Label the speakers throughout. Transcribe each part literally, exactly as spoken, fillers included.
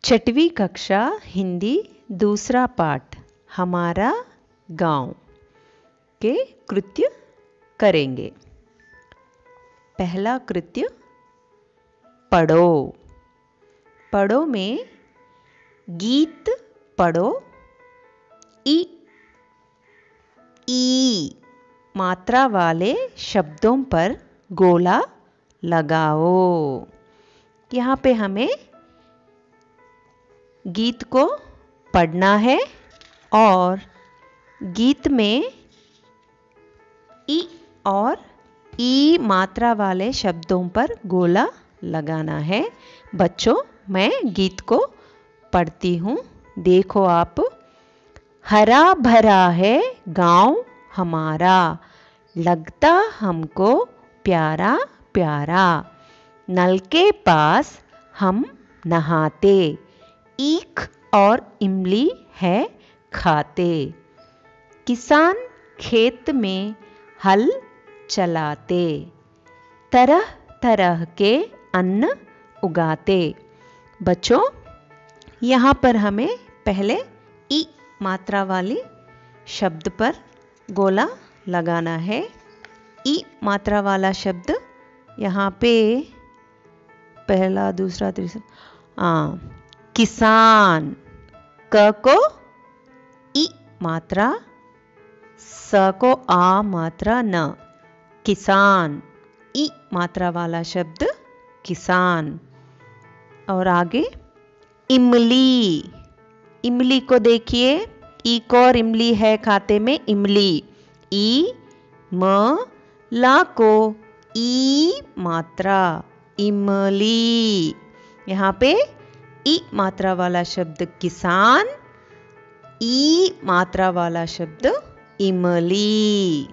Speaker 1: छठवीं कक्षा हिंदी दूसरा पाठ हमारा गांव के कृत्य करेंगे। पहला कृत्य पढ़ो। पढ़ो में गीत पढ़ो। ई ई मात्रा वाले शब्दों पर गोला लगाओ। यहाँ पे हमें गीत को पढ़ना है और गीत में ई और ई मात्रा वाले शब्दों पर गोला लगाना है। बच्चों, मैं गीत को पढ़ती हूँ, देखो आप। हरा भरा है गांव हमारा, लगता हमको प्यारा प्यारा। नल के पास हम नहाते, ईख और इमली है खाते। किसान खेत में हल चलाते, तरह तरह के अन्न उगाते। बच्चों, यहाँ पर हमें पहले ई मात्रा वाली शब्द पर गोला लगाना है। ई मात्रा वाला शब्द यहाँ पे पहला, दूसरा, तीसरा। हाँ, किसान, क को ई मात्रा, स को आ मात्रा न, किसान। ई मात्रा वाला शब्द किसान। और आगे इमली। इमली को देखिए, ईक और इमली है खाते में इमली। ई म ला को ई मात्रा, इमली। यहाँ पे ई मात्रा वाला शब्द किसान, ई मात्रा वाला शब्द इमली।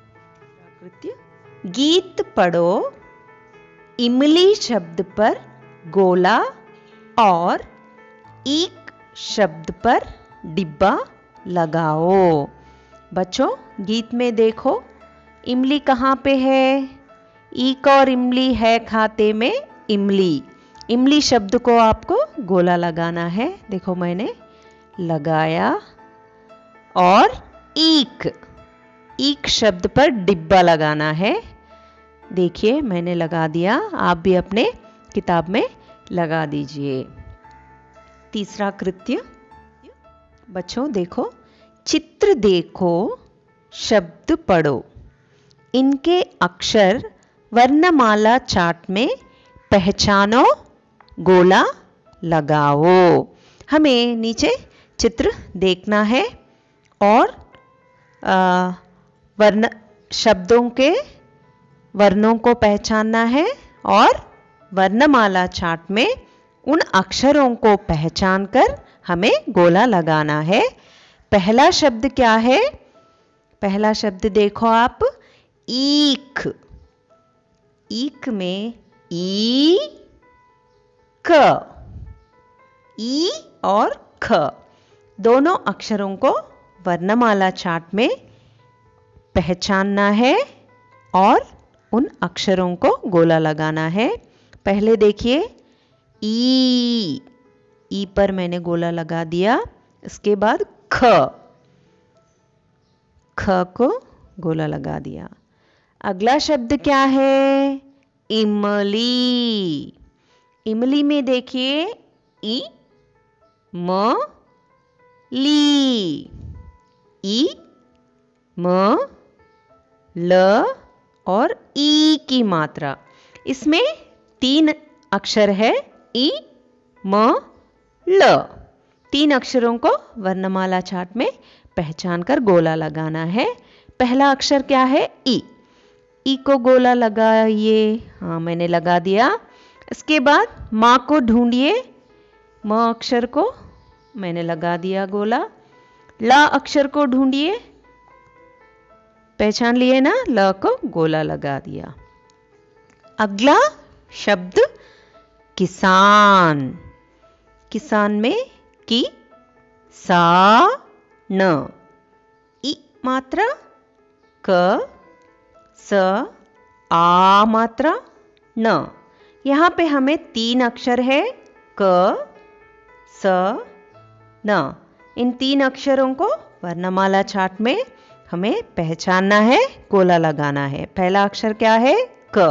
Speaker 1: गीत पढ़ो, इमली शब्द पर गोला और ईक शब्द पर डिब्बा लगाओ। बच्चों, गीत में देखो, इमली कहाँ पे है? ईक और इमली है खाते में इमली। इमली शब्द को आपको गोला लगाना है। देखो, मैंने लगाया। और ईक, ईक शब्द पर डिब्बा लगाना है। देखिए, मैंने लगा दिया, आप भी अपने किताब में लगा दीजिए। तीसरा कृत्य बच्चों देखो, चित्र देखो, शब्द पढ़ो, इनके अक्षर वर्णमाला चार्ट में पहचानो, गोला लगाओ। हमें नीचे चित्र देखना है और आ, वर्ण शब्दों के वर्णों को पहचानना है और वर्णमाला चार्ट में उन अक्षरों को पहचान कर हमें गोला लगाना है। पहला शब्द क्या है? पहला शब्द देखो आप, ईख। ईख में ई क, ई और ख दोनों अक्षरों को वर्णमाला चार्ट में पहचानना है और उन अक्षरों को गोला लगाना है। पहले देखिए, ई, ई पर मैंने गोला लगा दिया। इसके बाद ख, ख को गोला लगा दिया। अगला शब्द क्या है? इमली। इमली में देखिए, ई म ली, ई म ल और ई की मात्रा। इसमें तीन अक्षर है, ई म ल। तीन अक्षरों को वर्णमाला चार्ट में पहचान कर गोला लगाना है। पहला अक्षर क्या है? ई। ई को गोला लगाइए। हाँ, मैंने लगा दिया। इसके बाद माँ को ढूंढिए। म अक्षर को मैंने लगा दिया गोला। ला अक्षर को ढूंढिए। पहचान लिए ना? ल को गोला लगा दिया। अगला शब्द किसान। किसान में की, सा, न, ई मात्रा, क, स, आ मात्रा, न। यहाँ पे हमें तीन अक्षर है, क, स, न। इन तीन अक्षरों को वर्णमाला चार्ट में हमें पहचानना है, गोला लगाना है। पहला अक्षर क्या है? क।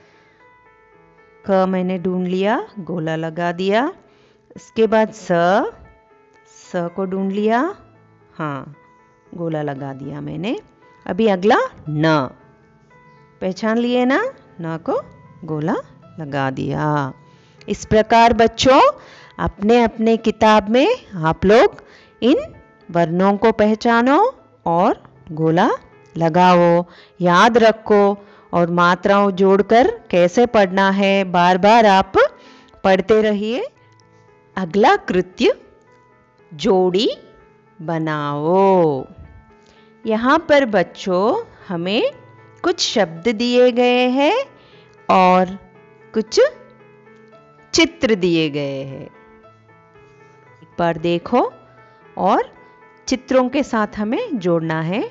Speaker 1: क मैंने ढूंढ लिया, गोला लगा दिया। इसके बाद स, स को ढूंढ लिया, हाँ गोला लगा दिया मैंने। अभी अगला न, पहचान लिए ना? न को गोला लगा दिया। इस प्रकार बच्चों अपने अपने किताब में आप लोग इन वर्णों को पहचानो और गोला लगाओ, याद रखो और मात्राओं जोड़कर कैसे पढ़ना है बार बार आप पढ़ते रहिए। अगला कृत्य जोड़ी बनाओ। यहाँ पर बच्चों हमें कुछ शब्द दिए गए हैं और कुछ चित्र दिए गए हैं। एक बार देखो और चित्रों के साथ हमें जोड़ना है।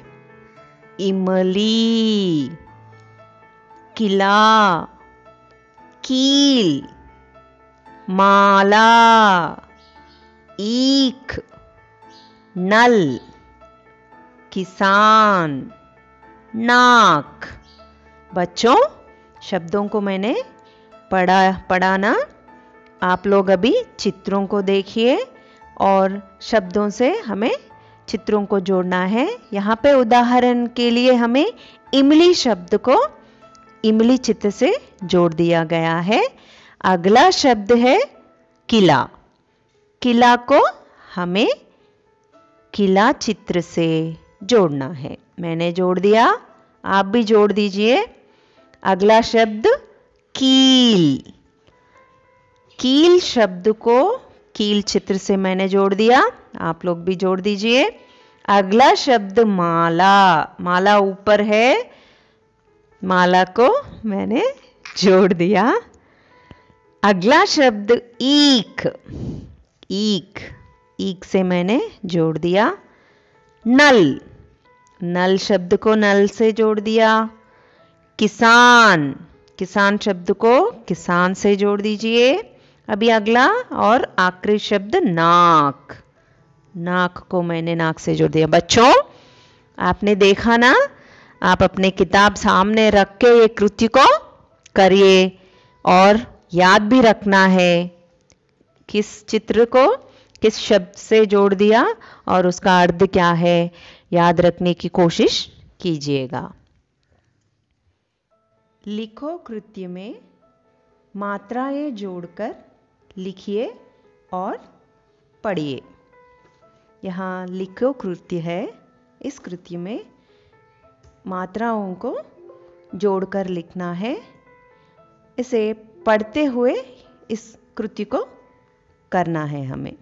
Speaker 1: इमली, किला, कील, माला, ईख, नल, किसान, नाक। बच्चों शब्दों को मैंने पढ़ा पढ़ाना, आप लोग अभी चित्रों को देखिए और शब्दों से हमें चित्रों को जोड़ना है। यहाँ पे उदाहरण के लिए हमें इमली शब्द को इमली चित्र से जोड़ दिया गया है। अगला शब्द है किला। किला को हमें किला चित्र से जोड़ना है। मैंने जोड़ दिया, आप भी जोड़ दीजिए। अगला शब्द कील। कील शब्द को कील चित्र से मैंने जोड़ दिया, आप लोग भी जोड़ दीजिए। अगला शब्द माला। माला ऊपर है, माला को मैंने जोड़ दिया। अगला शब्द ईख। ईख ईख से मैंने जोड़ दिया। नल। नल शब्द को नल से जोड़ दिया। किसान। किसान शब्द को किसान से जोड़ दीजिए। अभी अगला और आखिरी शब्द नाक। नाक को मैंने नाक से जोड़ दिया। बच्चों आपने देखा ना, आप अपने किताब सामने रख के ये कृत्य को करिए और याद भी रखना है किस चित्र को किस शब्द से जोड़ दिया और उसका अर्थ क्या है, याद रखने की कोशिश कीजिएगा। लिखो कृत्य में मात्राएं जोड़कर लिखिए और पढ़िए। यहाँ लिखो कृत्य है, इस कृत्य में मात्राओं को जोड़कर लिखना है। इसे पढ़ते हुए इस कृत्य को करना है हमें।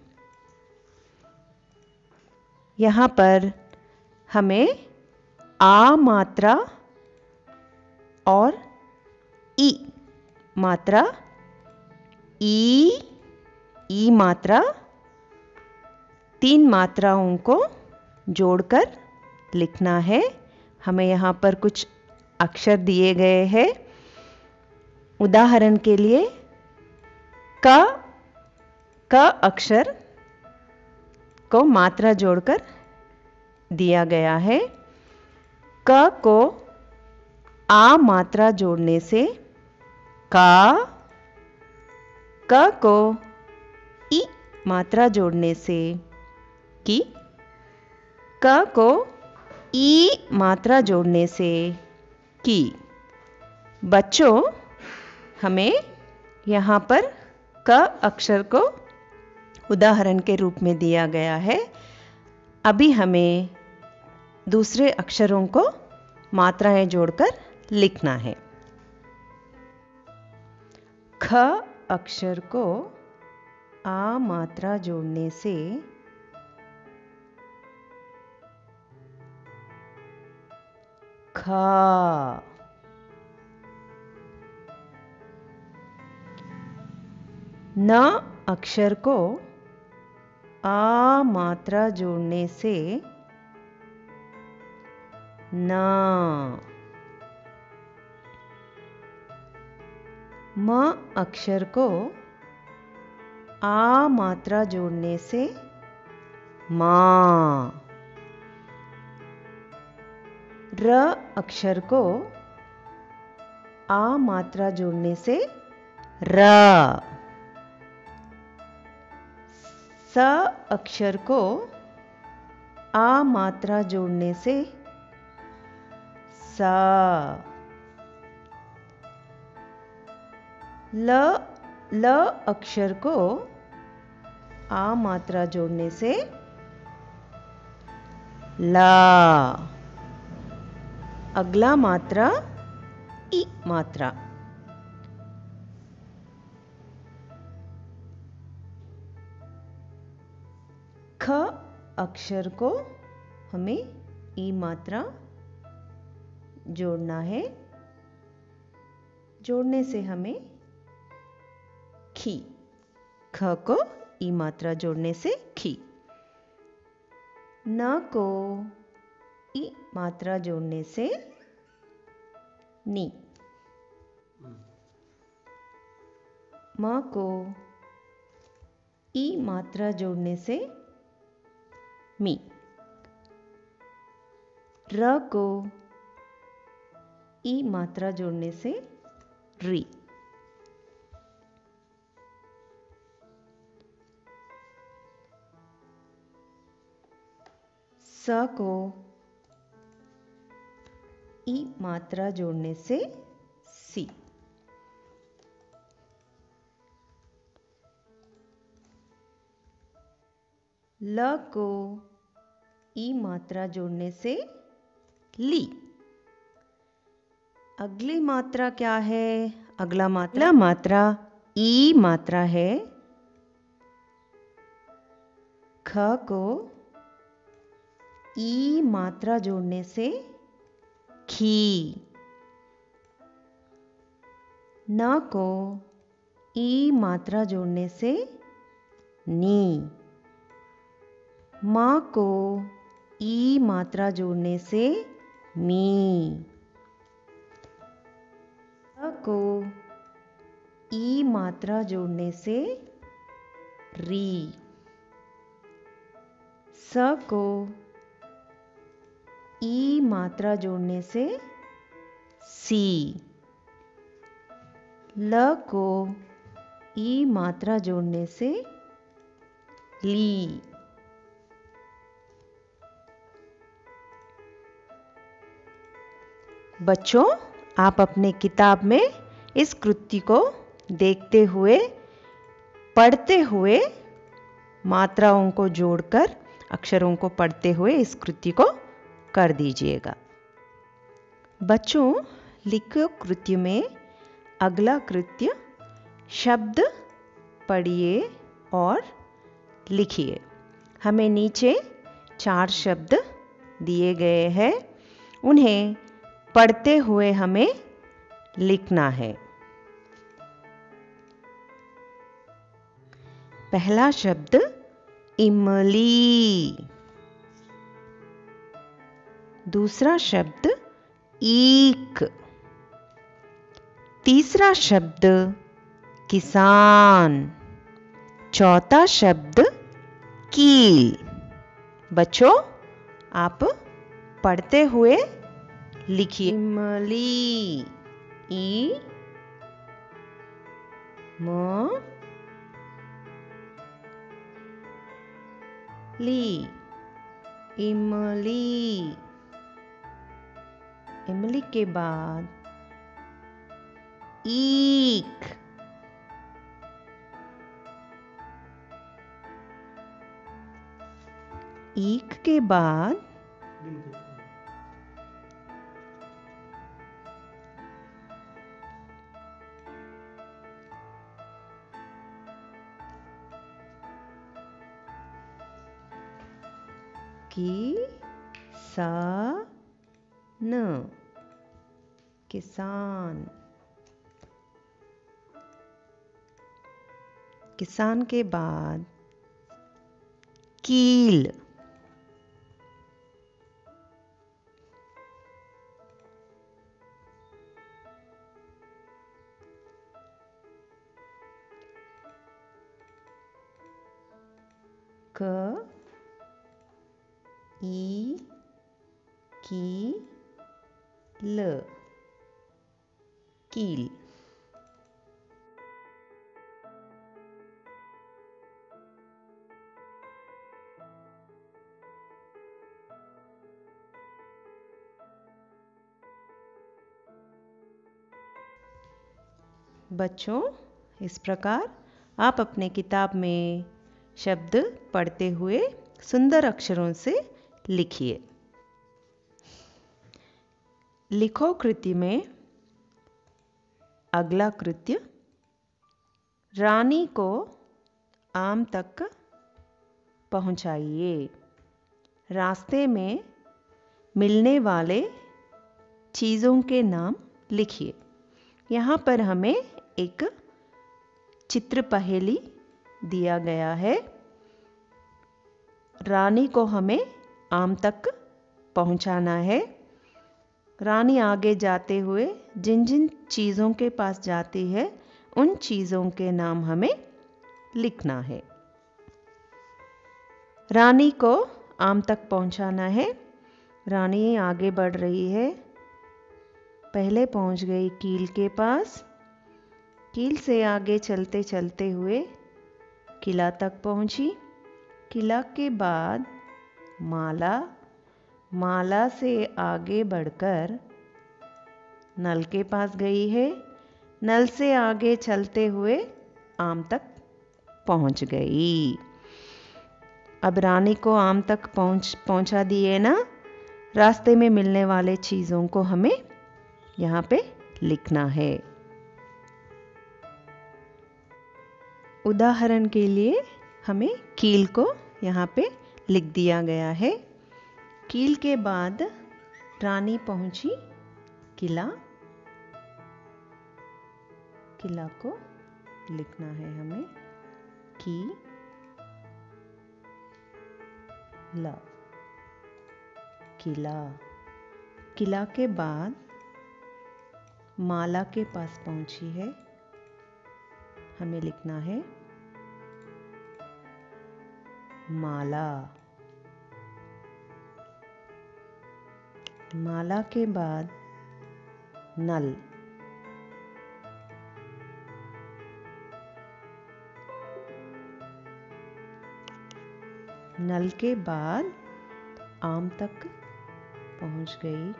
Speaker 1: यहाँ पर हमें आ मात्रा और ई मात्रा, ई ई मात्रा, तीन मात्राओं को जोड़कर लिखना है। हमें यहाँ पर कुछ अक्षर दिए गए हैं। उदाहरण के लिए क क अक्षर को मात्रा जोड़कर दिया गया है। क को आ मात्रा जोड़ने से का, क को ई मात्रा जोड़ने से की, क को ई मात्रा जोड़ने से की। बच्चों हमें यहाँ पर क अक्षर को उदाहरण के रूप में दिया गया है। अभी हमें दूसरे अक्षरों को मात्राएं जोड़कर लिखना है। ख अक्षर को आ मात्रा जोड़ने से खा। न अक्षर को आ मात्रा जोड़ने से ना। म अक्षर को आ मात्रा जोड़ने से माँ। र अक्षर को आ मात्रा जोड़ने से र। स अक्षर को आ मात्रा जोड़ने से सा। ल ल अक्षर को आ मात्रा जोड़ने से ला। अगला मात्रा ई मात्रा। ख अक्षर को हमें ई मात्रा जोड़ना है। जोड़ने से हमें खी। ख को ई मात्रा जोड़ने से खी। न को ई मात्रा जोड़ने से नी। म को ई मात्रा जोड़ने से मी। र को ई मात्रा जोड़ने से री। स को ई मात्रा जोड़ने से सी। ल को ई मात्रा जोड़ने से ली। अगली मात्रा क्या है? अगला मात्रा अगला मात्रा ई मात्रा है। ख को ई मात्रा जोड़ने से खी। न को ई मात्रा जोड़ने से नी। माँ को ई मात्रा जोड़ने से मी। र को ई मात्रा जोड़ने से री। स को ई मात्रा जोड़ने से सी। ल को ई मात्रा जोड़ने से ली। बच्चों, आप अपने किताब में इस कृति को देखते हुए, पढ़ते हुए, मात्राओं को जोड़कर अक्षरों को पढ़ते हुए इस कृति को कर दीजिएगा। बच्चों, लिखित कृति में अगला कृत्य शब्द पढ़िए और लिखिए। हमें नीचे चार शब्द दिए गए हैं, उन्हें पढ़ते हुए हमें लिखना है। पहला शब्द इमली। दूसरा शब्द ईख। तीसरा शब्द किसान। चौथा शब्द कील। बच्चों, आप पढ़ते हुए लिखिए। इमली, ई म ली। इमली। इमली के बाद ईख। ईख के बाद की सा न। किसान। किसान के बाद कील। क ई की ल कील। बच्चों, इस प्रकार आप अपने किताब में शब्द पढ़ते हुए सुंदर अक्षरों से लिखिए। लिखो कृति में अगला कृत्य, रानी को आम तक पहुंचाइए। रास्ते में मिलने वाले चीज़ों के नाम लिखिए। यहाँ पर हमें एक चित्र पहेली दिया गया है। रानी को हमें आम तक पहुंचाना है। रानी आगे जाते हुए जिन जिन चीज़ों के पास जाती है उन चीज़ों के नाम हमें लिखना है। रानी को आम तक पहुंचाना है। रानी आगे बढ़ रही है। पहले पहुंच गई कील के पास। कील से आगे चलते चलते हुए किला तक पहुंची। किला के बाद माला, माला से आगे बढ़कर नल के पास गई है। नल से आगे चलते हुए आम तक पहुंच गई। अब रानी को आम तक पहुंच पहुंचा दिए ना। रास्ते में मिलने वाले चीज़ों को हमें यहाँ पे लिखना है। उदाहरण के लिए हमें कील को यहाँ पे लिख दिया गया है। कील के बाद रानी पहुंची किला। किला को लिखना है हमें की ला, किला। किला के बाद माला के पास पहुंची है। हमें लिखना है माला। माला के बाद नल। नल के बाद आम तक पहुंच गई।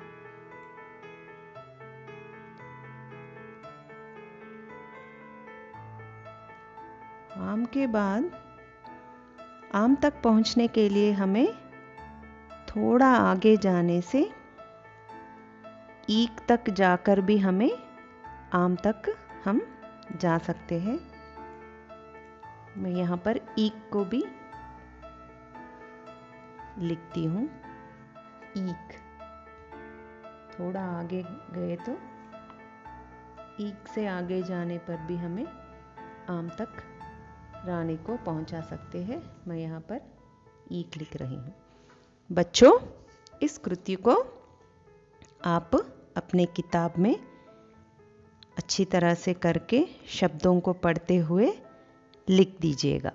Speaker 1: आम के बाद आम तक पहुंचने के लिए हमें थोड़ा आगे जाने से ईक तक जाकर भी हमें आम तक हम जा सकते हैं। मैं यहाँ पर ईक को भी लिखती हूँ। ईक। थोड़ा आगे गए तो ईक से आगे जाने पर भी हमें आम तक रानी को पहुंचा सकते हैं। मैं यहाँ पर ईक लिख रही हूँ। बच्चों, इस कृति को आप अपने किताब में अच्छी तरह से करके शब्दों को पढ़ते हुए लिख दीजिएगा।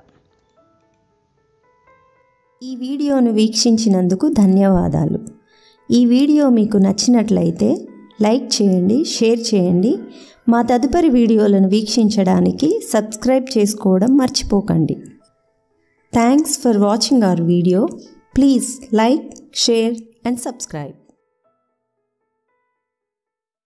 Speaker 2: ఈ వీడియోను వీక్షించినందుకు ధన్యవాదాలు। ఈ వీడియో మీకు నచ్చినట్లయితే లైక్ చేయండి, షేర్ చేయండి। మా తదుపరి వీడియోలను వీక్షించడానికి సబ్స్క్రైబ్ చేసుకోవడం మర్చిపోకండి। Thanks for watching our video. Please like, share and subscribe.